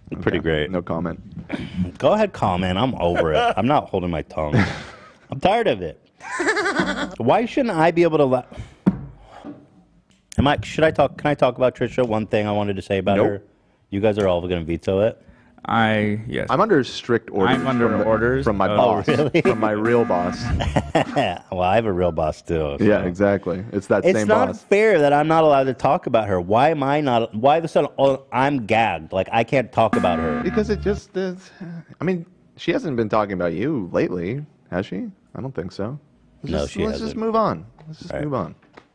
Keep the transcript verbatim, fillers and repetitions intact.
Okay. Pretty great. No comment. Go ahead, comment. I'm over it. I'm not holding my tongue. I'm tired of it. Why shouldn't I be able to let... Am I, should I talk, can I talk about Trisha? One thing I wanted to say about Nope. her. You guys are all going to veto it. I, yes. I'm under strict orders. I'm under from the- orders. From my Oh, boss. really? From my real boss. Well, I have a real boss too. So. Yeah, exactly. It's that It's same not boss. fair that I'm not allowed to talk about her. Why am I not? Why the sudden oh, I'm gagged? Like I can't talk about her. Because it just is. I mean, she hasn't been talking about you lately, has she? I don't think so. Let's No, just, she Let's just hasn't. move on. Let's just Right. move on.